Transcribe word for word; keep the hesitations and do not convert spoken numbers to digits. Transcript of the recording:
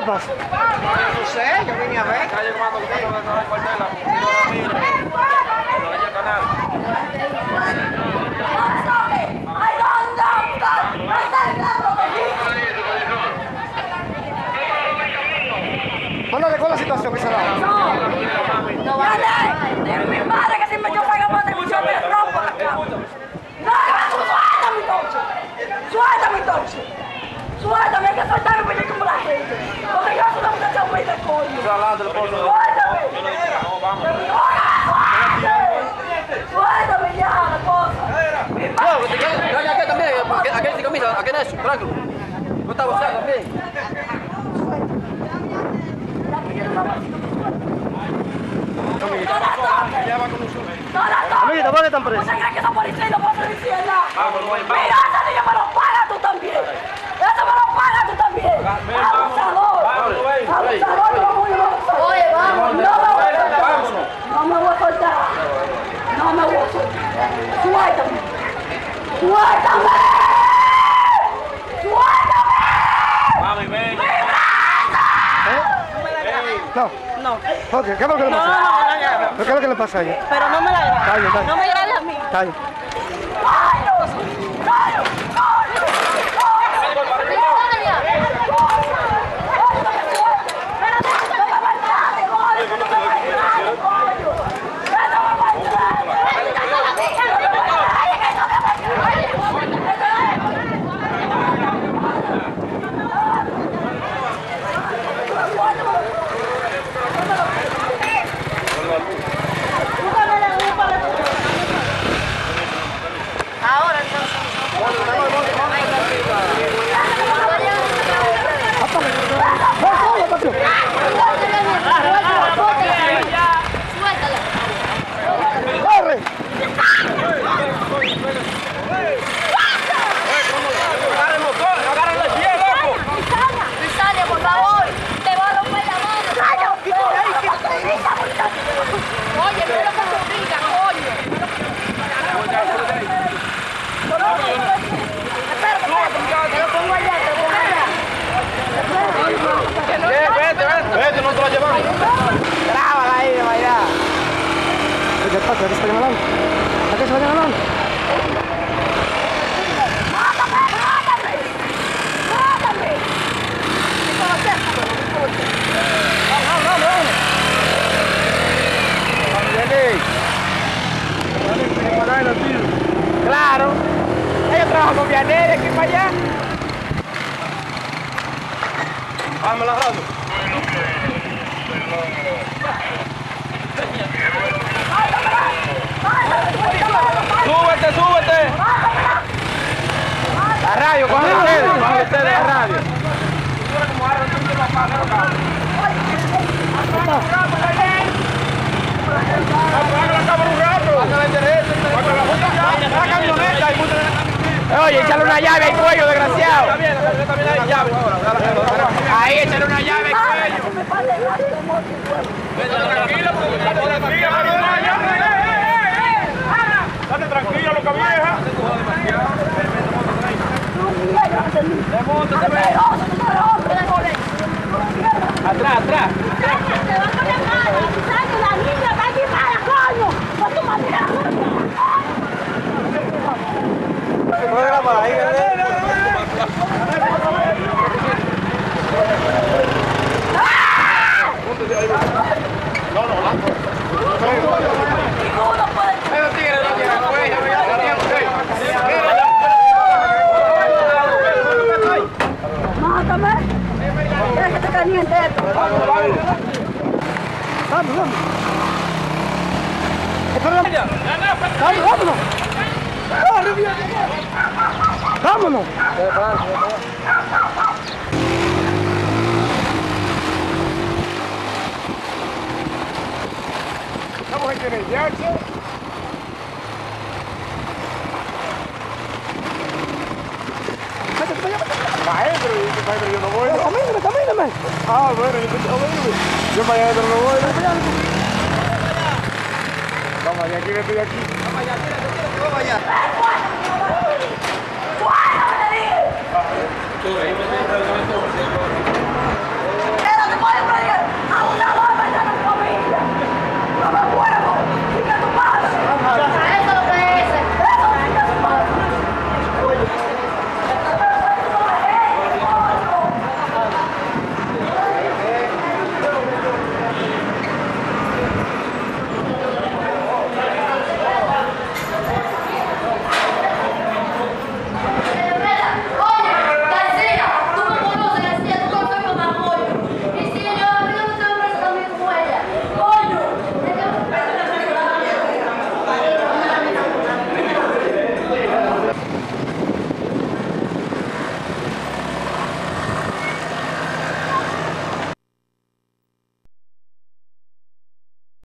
pasa? No sé, yo vine a ver. Está llamando que está en el cuartel, la Mándale, ¿cuál es la situación que se da? No, no vale. Dile mi madre que si me yo traigo más de yo me rompo la cama. No, suéltame entonces. Suéltame entonces. Suéltame, hay que soltarme para ir como la gente. Porque yo soy una muchacha muy de coño. Suéltame. Suéltame ya, la cosa. Mi madre. Aquel también, aquel sin camisa, aquel es, Franco. No está gozando también. Amiguita, ¿por qué están presos? ¿Usted cree que esa policía no puede decir nada? Mira, ese niño me lo paga tú también. Ese me lo paga tú también. Abusador. Abusador, no voy a soltar. Oye, vamos. No me voy a soltar. No me voy a soltar. No me voy a soltar. Suéltame. Suéltame. Suéltame. Mami, ven. No. No. Ok, ¿qué es lo que le No, pasa? no, no me la grabes. ¿Qué es lo que le pasa a ella? Pero no me la grabes. Está bien, está bien. No me grabes a mí. Está bien. Ahora entonces. ¡Corre! Crisalia, por favor, te va a romper la mano. Oye, mira lo que se brinca, coño. Espérate, te lo pongo allá, te lo pongo allá. Vete, vete, vete, no te lo llevamos. Grábala ahí, vaya. ¿Qué pasa? ¿A qué se vayan hablando? ¿A qué se vayan hablando? ¡Mátame, mátame! ¡Mátame! ¡Vamos, vamos, vamos! Claro. Ellos trabajan con Vianelli aquí para allá. Vamos, la radio. Súbete, súbete. La radio, cojan ustedes, cojan ustedes la radio. Oye, échale una llave al cuello, desgraciado. Ahí, échale una llave al cuello. Tranquila, date tranquila, loca vieja. Atrás, atrás. Te va a poner mal, ¿sabes? La niña está aquí para, coño. Con tu manera. ¿Puedes grabar ahí, No, no, no. Ninguno puede. Esos tigres no tienen cuello, ya tenían cuello. Mátame. Mira que está caliente esto. Vamos, vamos. Espera, vamos, vámonos. Vámonos. Estamos en querellarse. Maestro, maestro, yo no voy. Camíname, camíname. Ah, bueno, yo te voy. Yo maestro no voy. Vamos allá, aquí estoy aquí. Vamos allá, tírate, tírate, vamos allá. ¡Suéltame, te dije!